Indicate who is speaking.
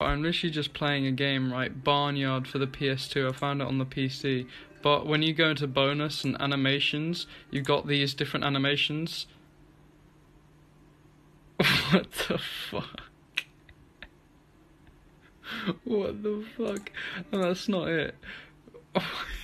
Speaker 1: I'm literally just playing a game, right? Barnyard for the PS2. I found it on the PC. But when you go into bonus and animations, you've got these different animations. What the fuck? What the fuck? Oh, that's not it.